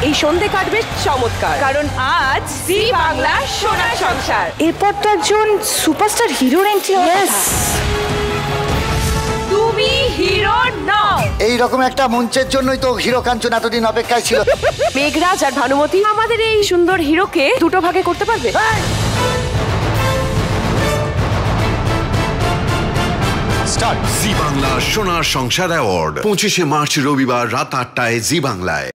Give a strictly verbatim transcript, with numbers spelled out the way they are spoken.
এই সন্ধে কাটবে চমৎকার, কারণ আজ জি বাংলা সোনার সংসার। এরপর তো একজন সুপারস্টার হিরোর এন্ট্রি হবে। তুমি হিরো নও। এই রকম একটা মঞ্চের জন্যই তো হিরো কাঞ্চন এতদিন অপেক্ষায় ছিল। মেঘরাজ আর ভানুমতি আমাদের এই সুন্দর হিরোকে দুটো ভাগে করতে পারবে? জি বাংলা সোনার সংসার অ্যাওয়ার্ড পঁচিশে মার্চ রবিবার রাত আটটায় জি বাংলায়।